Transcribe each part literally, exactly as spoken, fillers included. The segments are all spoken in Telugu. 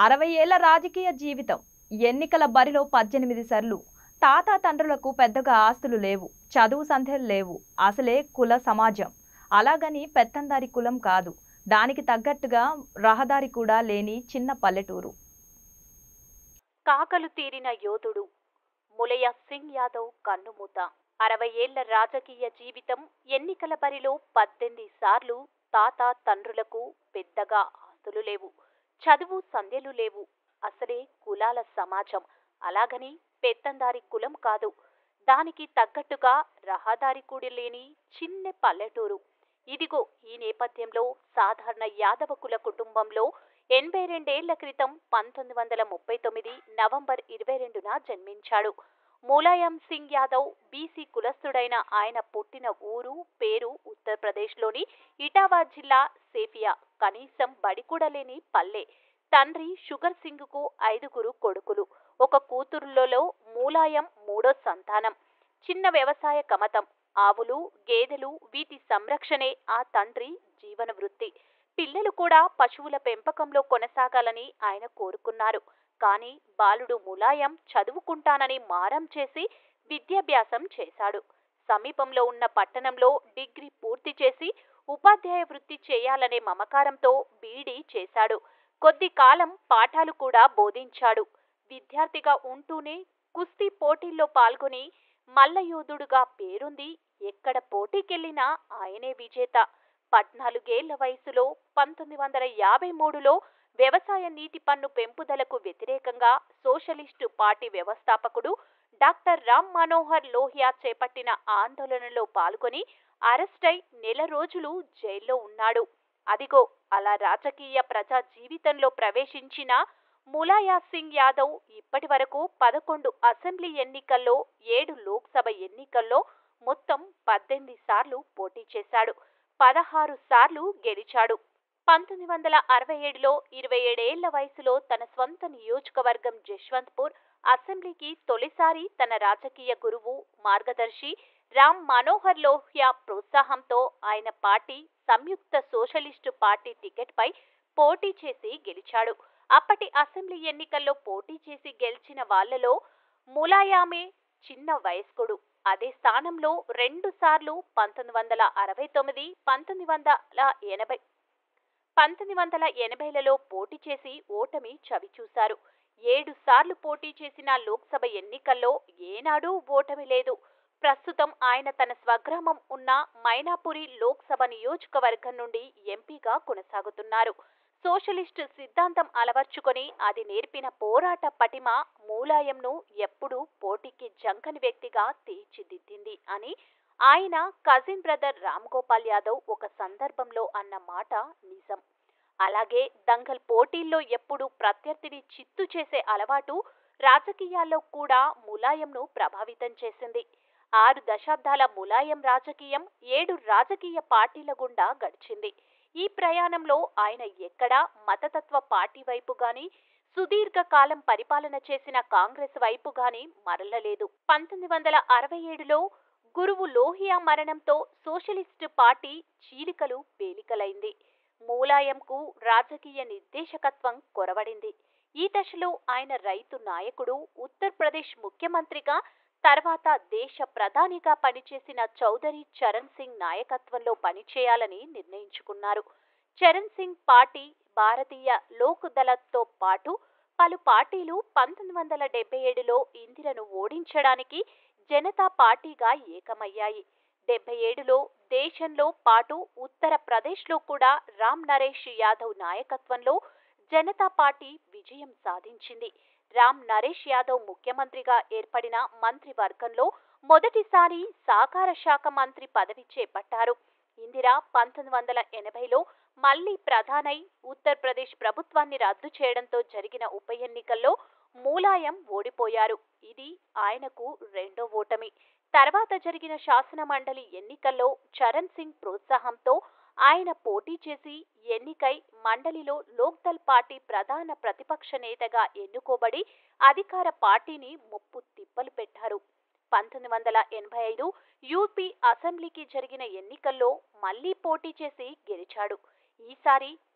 అరవై ఏళ్ల రాజకీయ జీవితం. ఎన్నికల బరిలో పద్దెనిమిది సార్లు. తాత తండ్రులకు పెద్దగా ఆస్తులు లేవు, చదువు సంధ్యలు లేవు. అసలే కుల సమాజం. అలాగని పెత్తందారి కులం కాదు. దానికి తగ్గట్టుగా రహదారి కూడా లేని చిన్న పల్లెటూరు. కాకలు తీరిన యోధుడు ములయ సింగ్ యాదవ్ కన్నుమూత. అరవై ఏళ్ల రాజకీయ జీవితం. ఎన్నికల బరిలో పద్దెనిమిది సార్లు. తాత తండ్రులకు పెద్దగా ఆస్తులు లేవు, చదువు సంధ్యలు లేవు. అసలే కులాల సమాజం. అలాగని పెత్తందారి కులం కాదు. దానికి తగ్గట్టుగా రహదారి కూడా లేని చిన్న పల్లెటూరు. ఇదిగో ఈ నేపథ్యంలో సాధారణ యాదవ కుల కుటుంబంలో ఎనభై రెండేళ్ల క్రితం పంతొమ్మిది వందల ముప్పై తొమ్మిది నవంబర్ ఇరవై రెండున జన్మించాడు. ములాయం సింగ్ యాదవ్ బీసీ కులస్థుడైన ఆయన పుట్టిన ఊరు పేరు ఉత్తరప్రదేశ్లోని ఇటావా జిల్లా సేఫియా. కనీసం బడి కూడా లేని పల్లె. తండ్రి షుగర్ సింగ్ కు ఐదుగురు కొడుకులు, ఒక కూతురులలో ములాయం మూడో సంతానం. చిన్న వ్యవసాయ కమతం. ఆవులు, గేదెలు, వీటి సంరక్షణే ఆ తండ్రి జీవన వృత్తి. పిల్లలు కూడా పశువుల పెంపకంలో కొనసాగాలని ఆయన కోరుకున్నారు. కానీ బాలుడు ములాయం చదువుకుంటానని మారం చేసి విద్యాభ్యాసం చేశాడు. సమీపంలో ఉన్న పట్టణంలో డిగ్రీ పూర్తి చేసి ఉపాధ్యాయ వృత్తి చేయాలనే మమకారంతో బీడీ చేశాడు. కొద్ది కాలం పాఠాలు కూడా బోధించాడు. విద్యార్థిగా ఉంటూనే కుస్తీ పోటీల్లో పాల్గొని మల్లయోధుడుగా పేరుంది. ఎక్కడ పోటీకెళ్లినా ఆయనే విజేత. పద్నాలుగేళ్ల వయసులో పంతొమ్మిది వందల యాభై మూడులో వ్యవసాయ నీటి పన్ను పెంపుదలకు వ్యతిరేకంగా సోషలిస్టు పార్టీ వ్యవస్థాపకుడు డాక్టర్ రామ్ మనోహర్ లోహియా చేపట్టిన ఆందోళనలో పాల్గొని అరెస్టై నెల రోజులు జైల్లో ఉన్నాడు. అదిగో అలా రాజకీయ ప్రజా జీవితంలో ప్రవేశించిన ములాయా సింగ్ యాదవ్ ఇప్పటి వరకు పదకొండు అసెంబ్లీ ఎన్నికల్లో, ఏడు లోక్సభ ఎన్నికల్లో మొత్తం పద్దెనిమిది సార్లు పోటీ చేశాడు. పదహారు సార్లు గెలిచాడు. పంతొమ్మిది వందల అరవై ఏడులో ఇరవై ఏడేళ్ల వయసులో తన స్వంత నియోజకవర్గం జశ్వంత్పూర్ అసెంబ్లీకి తొలిసారి తన రాజకీయ గురువు, మార్గదర్శి రామ్ మనోహర్ లోహియా ప్రోత్సాహంతో ఆయన party Samyukta socialist party ticket పై పోటీ చేసి గెలిచాడు. అప్పటి అసెంబ్లీ ఎన్నికల్లో పోటీ చేసి గెలిచిన వాళ్లలో ములాయామే చిన్న వయస్కుడు. అదే స్థానంలో రెండు సార్లు పంతొమ్మిది వందల అరవై తొమ్మిది పంతొమ్మిది వందల ఎనభై పంతొమ్మిది వందల ఎనభైలలో పోటీ చేసి ఓటమి చవిచూశారు. ఏడు సార్లు పోటీ చేసిన లోక్సభ ఎన్నికల్లో ఏనాడూ ఓటమి లేదు. ప్రస్తుతం ఆయన తన స్వగ్రామం ఉన్న మైనాపురి లోక్సభ నియోజకవర్గం నుండి ఎంపీగా కొనసాగుతున్నారు. సోషలిస్టు సిద్ధాంతం అలవర్చుకొని అది నేర్పిన పోరాట పటిమ ములాయంను ఎప్పుడూ పోటీకి జంకని వ్యక్తిగా తీర్చిదిద్దింది అని ఆయన కజిన్ బ్రదర్ రామ్ గోపాల్ యాదవ్ ఒక సందర్భంలో అన్న మాట నిజం. అలాగే దంగల్ పోటీల్లో ఎప్పుడూ ప్రత్యర్థిని చిత్తు చేసే అలవాటు రాజకీయాల్లో కూడా ములాయంను ప్రభావితం చేసింది. ఆరు దశాబ్దాల ములాయం రాజకీయం ఏడు రాజకీయ పార్టీల గుండా గడిచింది. ఈ ప్రయాణంలో ఆయన ఎక్కడా మతతత్వ పార్టీ వైపు గాని, సుదీర్ఘకాలం పరిపాలన చేసిన కాంగ్రెస్ వైపు గాని మరలలేదు. పంతొమ్మిది వందల అరవై ఏడులో గురువు లోహియా మరణంతో సోషలిస్టు పార్టీ చీలికలు పేలికలైంది. ములాయంకు రాజకీయ నిర్దేశకత్వం కొరవడింది. ఈ దశలో ఆయన రైతు నాయకుడు, ఉత్తరప్రదేశ్ ముఖ్యమంత్రిగా, తర్వాత దేశ ప్రధానిగా పనిచేసిన చౌదరి చరణ్ సింగ్ నాయకత్వంలో పనిచేయాలని నిర్ణయించుకున్నారు. చరణ్ సింగ్ పార్టీ భారతీయ లోక్ దళతో పాటు పలు పార్టీలు పంతొమ్మిది వందల డెబ్బై ఏడులో ఇందిరను ఓడించడానికి జనతా పార్టీగా ఏకమయ్యాయి. డెబ్బై ఏడులో దేశంలో పాటు ఉత్తరప్రదేశ్లో కూడా రామ్ నరేష్ యాదవ్ నాయకత్వంలో జనతా పార్టీ విజయం సాధించింది. రామ్ నరేష్ యాదవ్ ముఖ్యమంత్రిగా ఏర్పడిన మంత్రివర్గంలో మొదటిసారి సహకార శాఖ మంత్రి పదవి చేపట్టారు. ఇందిరా పంతొమ్మిది వందల ఎనభైలో మళ్లీ ప్రధానై ఉత్తరప్రదేశ్ ప్రభుత్వాన్ని రద్దు చేయడంతో జరిగిన ఉప ఎన్నికల్లో ములాయం ఓడిపోయారు. ఇది ఆయనకు రెండో ఓటమి. తర్వాత జరిగిన శాసన మండలి ఎన్నికల్లో చరణ్ సింగ్ ప్రోత్సాహంతో ఆయన పోటీ చేసి ఎన్నికై మండలిలో లోక్దల్ పార్టీ ప్రధాన ప్రతిపక్ష నేతగా ఎన్నుకోబడి అధికార పార్టీని ముప్పు తిప్పలు పెట్టారు. పంతొమ్మిది వందల ఎనభై ఐదు యూపీ అసెంబ్లీకి జరిగిన ఎన్నికల్లో మళ్లీ పోటీ చేసి గెలిచాడు. ఈసారి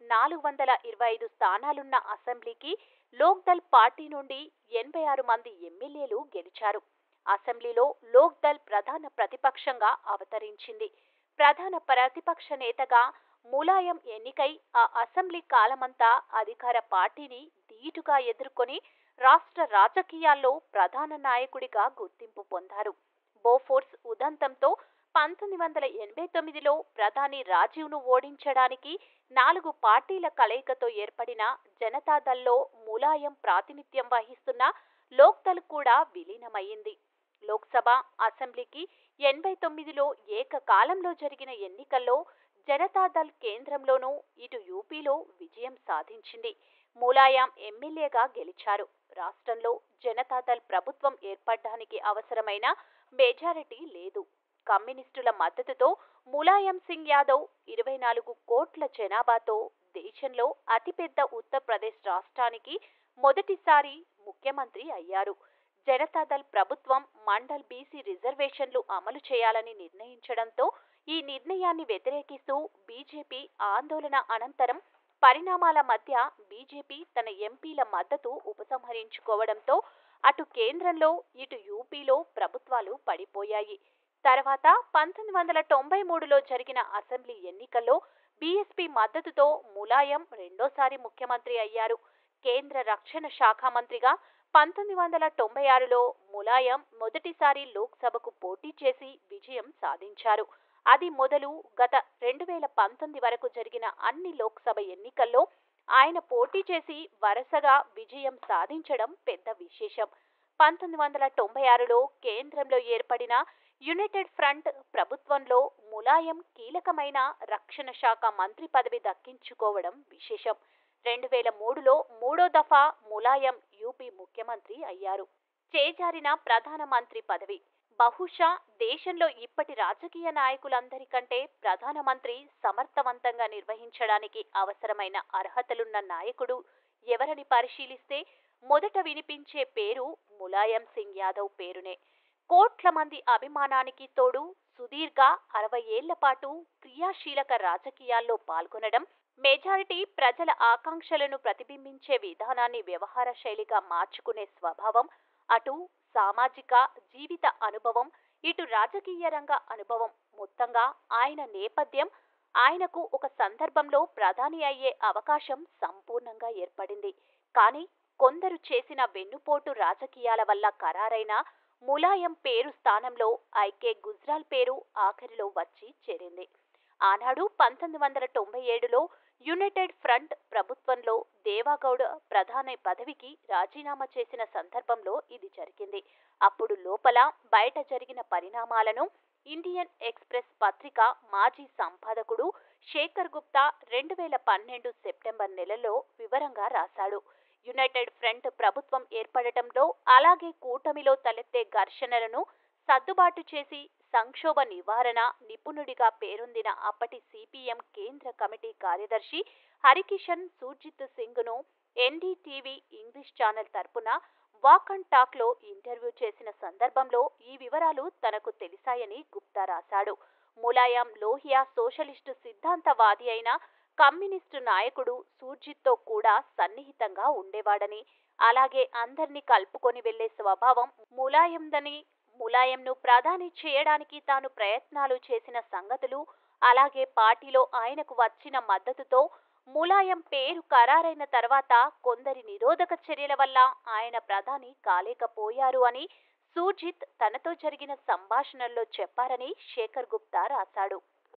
నాలుగు వందల ఇరవై ఐదు స్థానాలున్న అసెంబ్లీకి లోక్దల్ పార్టీ నుండి ఎనభై ఆరు మంది ఎమ్మెల్యేలు గెలిచారు. అసెంబ్లీలో లోక్దల్ ప్రధాన ప్రతిపక్షంగా అవతరించింది. ప్రధాన ప్రతిపక్ష నేతగా ములాయం ఎన్నికై ఆ అసెంబ్లీ కాలమంతా అధికార పార్టీని ధీటుగా ఎదుర్కొని రాష్ట్ర రాజకీయాల్లో ప్రధాన నాయకుడిగా గుర్తింపు పొందారు. బోఫోర్స్ ఉదంతంతో పంతొమ్మిది వందల ఎనభై తొమ్మిదిలో ప్రధాని రాజీవ్ను ఓడించడానికి నాలుగు పార్టీల కలయికతో ఏర్పడిన జనతాదళ్లో ములాయం ప్రాతినిధ్యం వహిస్తున్న లోక్దల్ కూడా విలీనమయ్యింది. లోక్సభ, అసెంబ్లీకి ఎనభై తొమ్మిదిలో ఏకకాలంలో జరిగిన ఎన్నికల్లో జనతాదళ్ కేంద్రంలోనూ ఇటు యూపీలో విజయం సాధించింది. ములాయం ఎమ్మెల్యేగా గెలిచారు. రాష్ట్రంలో జనతాదళ్ ప్రభుత్వం ఏర్పడడానికి అవసరమైన మెజారిటీ లేదు. కమ్యూనిస్టుల మద్దతుతో ములాయం సింగ్ యాదవ్ ఇరవై నాలుగు కోట్ల జనాభాతో దేశంలో అతిపెద్ద ఉత్తరప్రదేశ్ రాష్ట్రానికి మొదటిసారి ముఖ్యమంత్రి అయ్యారు. జనతాదళ్ ప్రభుత్వం మండల్ బీసీ రిజర్వేషన్లు అమలు చేయాలని నిర్ణయించడంతో ఈ నిర్ణయాన్ని వ్యతిరేకిస్తూ బీజేపీ ఆందోళన అనంతరం పరిణామాల మధ్య బీజేపీ తన ఎంపీల మద్దతు ఉపసంహరించుకోవడంతో అటు కేంద్రంలో ఇటు యూపీలో ప్రభుత్వాలు పడిపోయాయి. తర్వాత పంతొమ్మిది వందల తొంభై మూడులో జరిగిన అసెంబ్లీ ఎన్నికల్లో బీఎస్పీ మద్దతుతో ములాయం రెండోసారి ముఖ్యమంత్రి అయ్యారు. కేంద్ర రక్షణ శాఖ మంత్రిగా పంతొమ్మిది వందల తొంభై ఆరులో ములాయం మొదటిసారి లోక్సభకు పోటీ చేసి విజయం సాధించారు. అది మొదలు గత రెండు వేల పంతొమ్మిది వరకు జరిగిన అన్ని లోక్సభ ఎన్నికల్లో ఆయన పోటీ చేసి వరుసగా విజయం సాధించడం పెద్ద విశేషం. పంతొమ్మిది వందల తొంభై ఆరులో కేంద్రంలో ఏర్పడిన యునైటెడ్ ఫ్రంట్ ప్రభుత్వంలో ములాయం కీలకమైన రక్షణ శాఖ మంత్రి పదవి దక్కించుకోవడం విశేషం. రెండు వేల మూడులో మూడో దఫా ములాయం యూపీ ముఖ్యమంత్రి అయ్యారు. చేజారిన ప్రధానమంత్రి పదవి. బహుశా దేశంలో ఇప్పటి రాజకీయ నాయకులందరికంటే ప్రధానమంత్రి సమర్థవంతంగా నిర్వహించడానికి అవసరమైన అర్హతలున్న నాయకుడు ఎవరని పరిశీలిస్తే మొదట వినిపించే పేరు ములాయం సింగ్ యాదవ్ పేరునే. కోట్ల మంది అభిమానానికి తోడు సుదీర్ఘ అరవై ఏళ్ల పాటు క్రియాశీలక రాజకీయాల్లో పాల్గొనడం, మెజారిటీ ప్రజల ఆకాంక్షలను ప్రతిబింబించే విధానాన్ని వ్యవహార శైలిగా మార్చుకునే స్వభావం, అటు సామాజిక జీవిత అనుభవం, ఇటు రాజకీయ రంగ అనుభవం, మొత్తంగా ఆయన నేపథ్యం ఆయనకు ఒక సందర్భంలో ప్రధాని అయ్యే అవకాశం సంపూర్ణంగా ఏర్పడింది. కానీ కొందరు చేసిన వెన్నుపోటు రాజకీయాల వల్ల ఖరారైన ములాయం పేరు స్థానంలో ఐకే గుజ్రాల్ పేరు ఆఖరిలో వచ్చి చేరింది. ఆనాడు పంతొమ్మిది వందల తొంభై ఏడులో యునైటెడ్ ఫ్రంట్ ప్రభుత్వంలో దేవాగౌడ్ ప్రధాని పదవికి రాజీనామా చేసిన సందర్భంలో ఇది జరిగింది. అప్పుడు లోపల బయట జరిగిన పరిణామాలను ఇండియన్ ఎక్స్ప్రెస్ పత్రిక మాజీ సంపాదకుడు శేఖర్ గుప్తా రెండు వేల పన్నెండు సెప్టెంబర్ నెలలో వివరంగా రాశాడు. యునైటెడ్ ఫ్రంట్ ప్రభుత్వం ఏర్పడటంలో, అలాగే కూటమిలో తలెత్తే ఘర్షణలను సర్దుబాటు చేసి సంక్షోభ నివారణ నిపుణుడిగా పేరొందిన అప్పటి సిపిఎం కేంద్ర కమిటీ కార్యదర్శి హరికిషన్ సూర్జిత్ సింగ్ను ఎన్డీటీవీ ఇంగ్లీష్ ఛానల్ తరపున వాక్ అండ్ టాక్లో ఇంటర్వ్యూ చేసిన సందర్భంలో ఈ వివరాలు తనకు తెలిసాయని గుప్తా రాశాడు. ములాయం లోహియా సోషలిస్టు సిద్ధాంతవాది అయిన కమ్యూనిస్టు నాయకుడు సూర్జిత్తో కూడా సన్నిహితంగా ఉండేవాడని, అలాగే అందర్నీ కలుపుకొని వెళ్లే స్వభావం ములాయందని, ములాయంను ప్రధాని చేయడానికి తాను ప్రయత్నాలు చేసిన సంగతులు, అలాగే పార్టీలో ఆయనకు వచ్చిన మద్దతుతో ములాయం పేరు ఖరారైన తర్వాత కొందరి నిరోధక చర్యల వల్ల ఆయన ప్రధాని కాలేకపోయారు అని సూర్జిత్ తనతో జరిగిన సంభాషణల్లో చెప్పారని శేఖర్ గుప్తా రాశాడు.